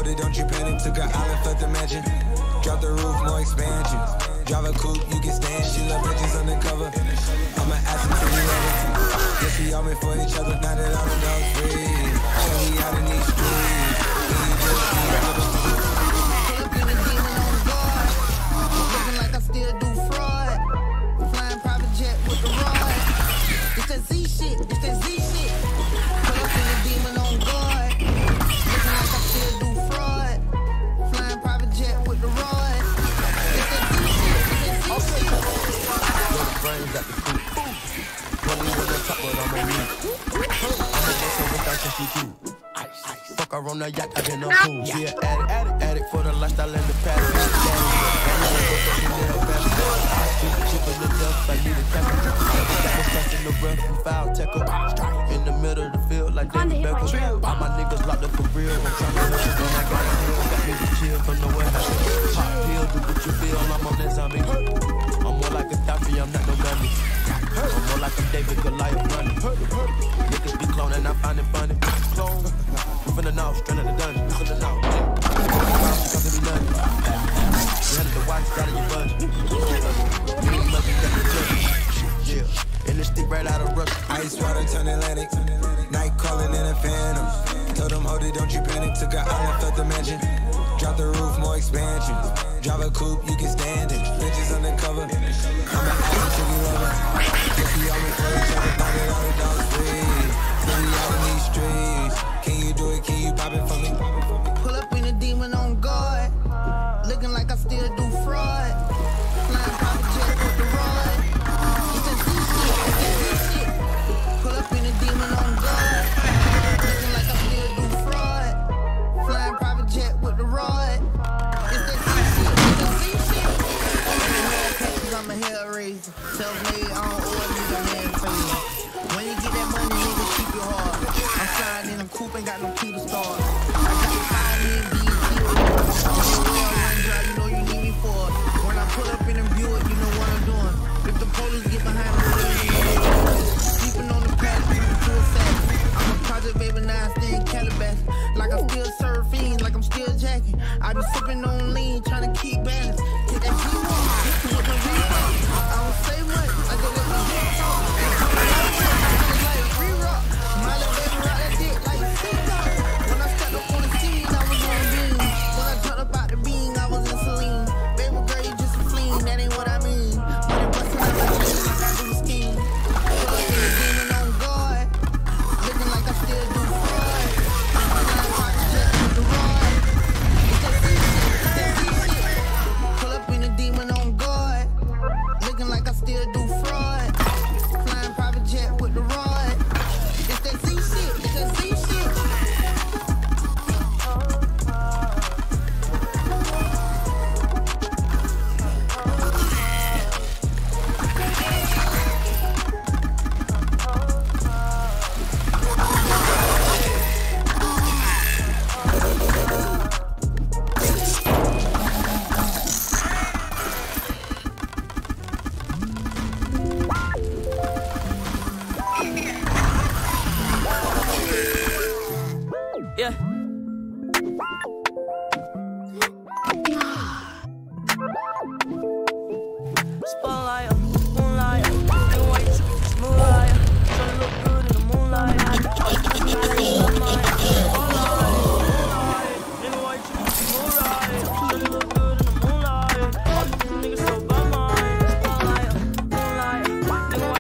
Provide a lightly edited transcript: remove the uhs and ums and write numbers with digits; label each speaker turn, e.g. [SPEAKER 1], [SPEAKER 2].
[SPEAKER 1] hold it, don't you panic. Took an island, left the mansion. Drop the roof, more expansion. Drive a coupe, you can stand. She love bitches undercover. I'ma ask him to be loving. Guess we all meant for each other. Now that all the dogs free, show we out in these streets.
[SPEAKER 2] Pull up in a demon on guard. Looking like I still do fraud. Flying private jet with the rod. It's that Z shit, it's that Z shit. Pull up in a demon on guard. Looking like I still do fraud. Flying private jet with the rod. It's that Z shit, it's that Z shit.
[SPEAKER 3] Brains at the coop. Money on the top, but I'm on me. I'm a boss over that she do. Fuck her on the yacht, I been on pool. She an addict for the lifestyle and the past. Cheaper than death, I need a camera. In the rough and foul, tackle. In the middle of the field, like David Beckham. All my niggas locked up for real. I'm trying to rush it, and I got a deal. Got me to chill from nowhere. Pop pill, do what you feel, I'm on that zombie. I'm more like a Daffy, I'm not no Gandhi. I'm more like I'm David Goliath running. Niggas be cloning, I find it funny. Clone, we finna know, straight out the dungeon. We finna know. Cause it be nothing. You had the watch, got in your budget. You ain't lucky, got the judge. Yeah, and this stick right out of rush.
[SPEAKER 1] Ice water turn Atlantic. Night calling in a phantom. Told them hold it, don't you panic. Took an island, left the mansion. Drop the roof, more expansion. Drive a coupe, you can stand it. Bitches undercover. I'm an action to be lover. Guess we all meant for each other. Now that all the dogs free, so we out in these streets. Can you do it? Can you pop it for me?
[SPEAKER 2] Pull up in a demon on guard. Looking like I still do fraud. Flying private jet with the rod. It's that Z shit, it's that Z shit. Pull up in a demon on guard. Looking like I still do fraud. Flying private jet with the rod. It's that Z shit, it's that Z shit. I'm a hell raiser. Self-made, I don't owe you the man favor. When you get that money, nigga, keep your heart. I'm sliding in a coupe, ain't got no key to start. I got to find me and BET. You know you need me for it. When I pull up in a Buick, you know what I'm doing. If the police get behind me, sleeping on the pad, to a savage. I'm a project baby, now I stay in Calabash. Like I'm still surfing, like I'm still jacking. I be sipping on lean, trying to keep balance. Hit that heat with my real. I don't say much, I just let my dick talk. Like re-rock, my little baby rock that dick like C-Dog. When I stepped up on the scene, I was on beam. When I jumped up out the beam, I was in saline. Baby girl, you just a fleen, that ain't what I mean. When it bustin' out like this, like I do scheme. Pull up in a demon on guard. Looking like I still do fraud. Flying private jet with the rod. It's that Z shit, it's that Z shit. Pull up in a demon on guard. Looking like I still do fraud. Flying private jet with the rod. It's that Z shit, it's that Z shit.
[SPEAKER 4] Yeah.